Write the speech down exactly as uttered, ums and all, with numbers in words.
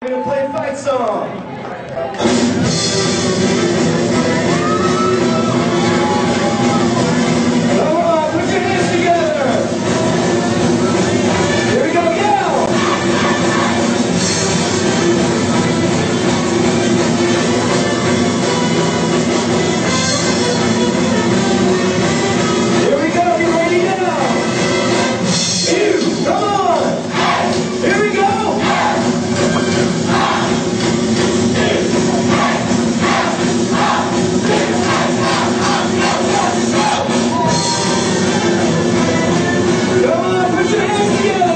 We're gonna play a fight song. Come on, put your hands together. Here we go, yell. Here we go, get ready now. You, come on. Here we go. Come on, put your hands together.